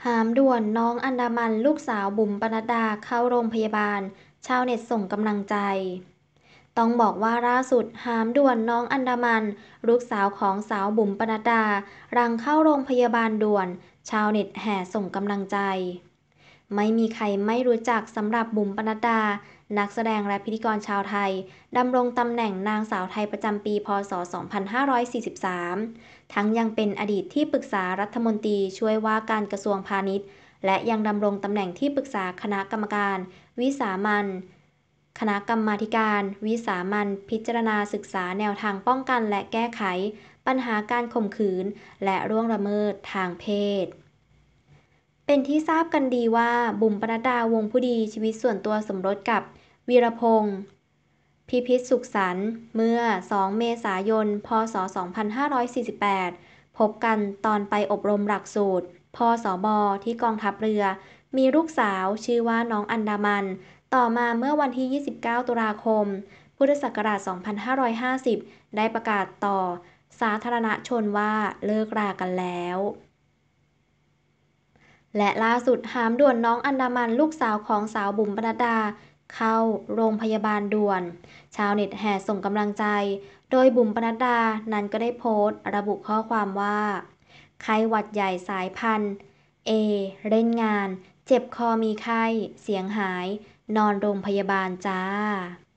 หามด่วนน้องอันดามันลูกสาวบุ๋มปนัดดาเข้าโรงพยาบาลชาวเน็ตส่งกำลังใจต้องบอกว่าล่าสุดหามด่วนน้องอันดามันลูกสาวของสาวบุ๋มปนัดดารังเข้าโรงพยาบาลด่วนชาวเน็ตแห่ส่งกำลังใจไม่มีใครไม่รู้จักสำหรับบุ๋มปนัดดานักแสดงและพิธีกรชาวไทยดำรงตำแหน่งนางสาวไทยประจำปีพศ 2543 ทั้งยังเป็นอดีตที่ปรึกษารัฐมนตรีช่วยว่าการกระทรวงพาณิชย์และยังดำรงตำแหน่งที่ปรึกษาคณะกรรมการวิสามัญคณะกรรมาธิการวิสามัญพิจารณาศึกษาแนวทางป้องกันและแก้ไขปัญหาการข่มขืนและล่วงละเมิดทางเพศเป็นที่ทราบกันดีว่าบุ๋มปนัดดาวงผู้ดีชีวิตส่วนตัวสมรสกับวีรพงษ์พิพิธสุขสันต์เมื่อ 2 เมษายน พ.ศ. 2548 พบกันตอนไปอบรมหลักสูตร พ.สบ. ที่กองทัพเรือ มีลูกสาวชื่อว่าน้องอันดามัน ต่อมาเมื่อวันที่ 29 ตุลาคม พุทธศักราช 2550 ได้ประกาศต่อสาธารณชนว่าเลิกรากันแล้วและล่าสุดหามด่วนน้องอันดามันลูกสาวของสาวบุ๋มปนัดดาเข้าโรงพยาบาลด่วนชาวเน็ตแห่ส่งกำลังใจโดยบุ๋มปนัดดานั้นก็ได้โพสต์ระบุข้อความว่าไข้หวัดใหญ่สายพันธุ์เอเล่นงานเจ็บคอมีไข้เสียงหายนอนโรงพยาบาลจ้า